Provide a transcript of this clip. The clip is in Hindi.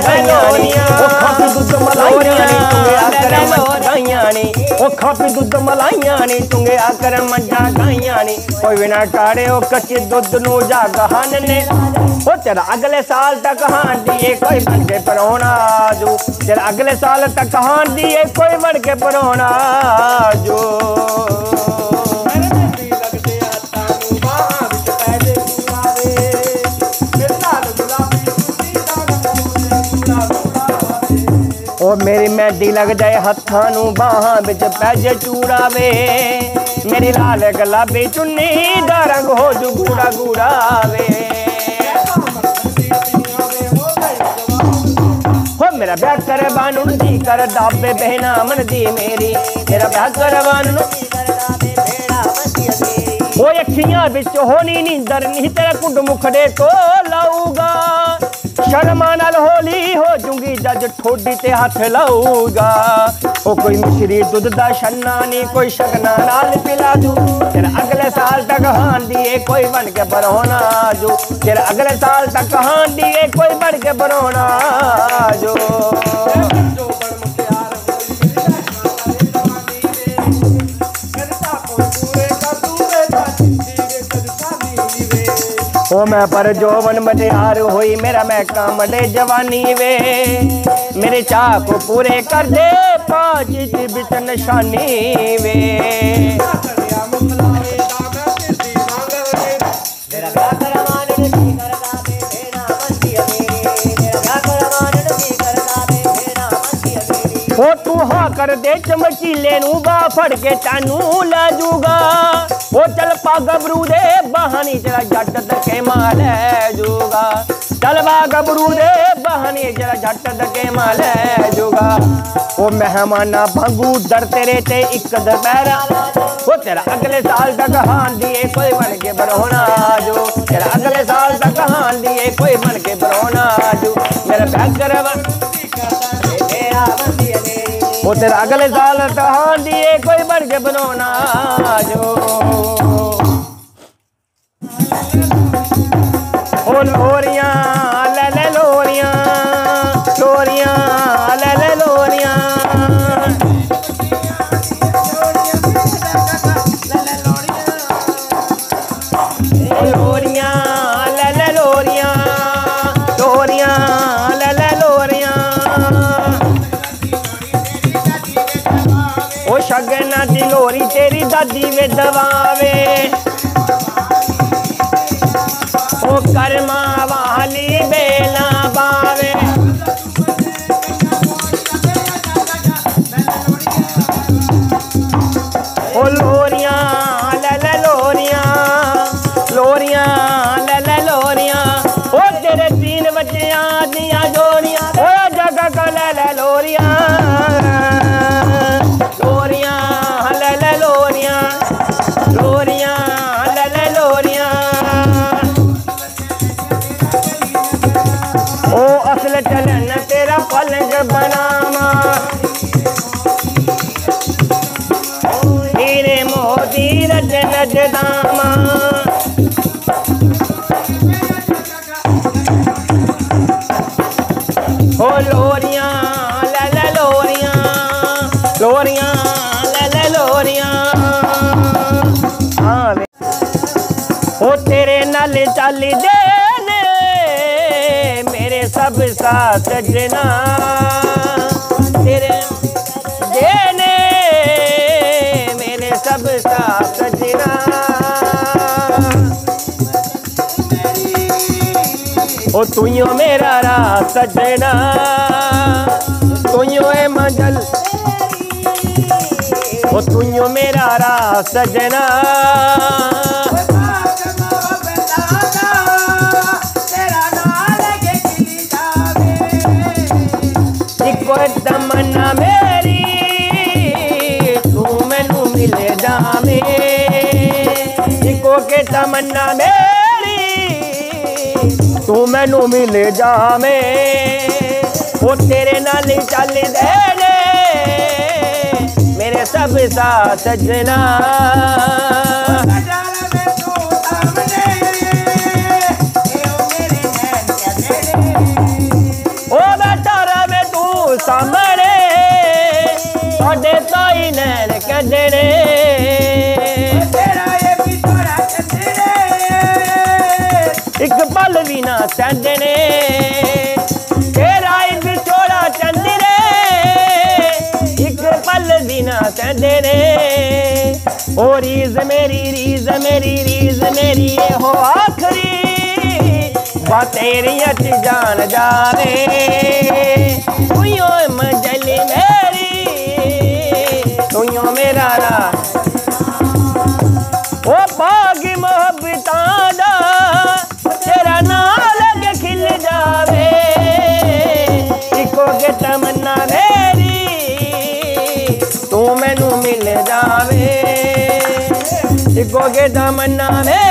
ओ खापी दूध मलाइयां नी चुंगे आकर मजाइयां नी ओ खापी दूध मलाइयां नी चुंगे आकर मजा गाइयां नी कोई बिना काड़े ओ कच्चे दूध नू जा गहन ने ओ तेरा अगले साल तक हां दिए कोई बन के परौना जो तेरा अगले साल तक हां दिए कोई बन के परौना जो ओ मेरी मेहंदी लग जाए हत्थां नू बाहां विच पैजे चूड़ावे मेरी लाल गुलाबी चुन्नी दा रंग हो जू गूड़ा गूड़ा वे हो मेरा ब्याह करवानू जी कर दाबे बहना मन दी मेरी मेरा ब्याह करवानू ओ अखियां विच होनी नींदर नहीं तेरा कुंड मुखड़े को लाऊगा शर्मा नाल होली हो जूंगी जज ठोडी ते हाथ लाऊगा ओ कोई मिश्री दूध दा छन्ना नी कोई शगना नाल पिला दू तेरा अगले साल तक हां दिए कोई बन के बरौना जो तेरा अगले साल तक हां दिए कोई बन के बरौना जो ओ मैं पर जोवन मटियार हुई मेरा मैं कामड़े जवानी वे मेरे चाह को पूरे कर दे पाँच बिच निशानी वे ओ तू हाँ कर दे चमकीले नू बा फड़ के तानू ला जूगा ओ चल पा गबरू दे बहानी जरा झट धके माल जूगा चल पा गबरू दे बहानी जरा झट धके माल जूगा ओ मेहमाना भांगू दर तेरे ते एक दपहरा ओ तेरा अगले साल तक हान दिए कोई बन के बरौना जो तेरा अगले साल तक हान दिए कोई बन के बरौना जो मेरा ब्याह करवा ओ तेरा अगले साल तक हान दिए कोई बन के बरौना जो ओ लोरियां ले ले लोरियां लोरियां ले ले लोरियां लोरियां ले ले लोरियां लोरियां ले ले लोरियां ओ शगना दी लोरी तेरी दादी वे दवावे ओ कर्मा वाली बेला बावे ओ लोरियां ले ले लोरियां लोरियां ले ले लोरियां ओ तेरे 3 बच्चियां दियां जोड़ियां ओ जगह का ले ले लोरियां लोरियां ले ले लोरियां लोरियां ले ले लोरियां ओ असल चलन तेरा पलंग बनावा हीरे मोती रज नजदामा ओ लोरियां ले ले लोरियां लोरियां ले ले लोरियां हाँ ओ तेरे नाल चल देने मेरे सब साथ सजना तेरे देने मेरे सब साथ सजना ओ तुइयो मेरा रात सजना तुइयो ए मंजल ओ तुइयो मेरा रात सजना तमन्ना मेरी तू मैनू मिले जावे इको के तमन्ना मेरी तू मैनू मिले जावे वो तेरे नाल चल देने मेरे सब साथ सजना ओ सदने तेरा एक छोड़ा चंदरे एक पल बिना सदने ओ रीज मेरी रीज मेरी रीज मेरी हो आखरी बात तेरी अच जान जावे तुयो मंजली मेरी तुयो मेरा राज ओ पागी मोहब्बतां दा तेरा नाम लग खिल जावे इको के तमन्ना मेरी तू मैनू मिल जावे इको के तमन्ना मेरी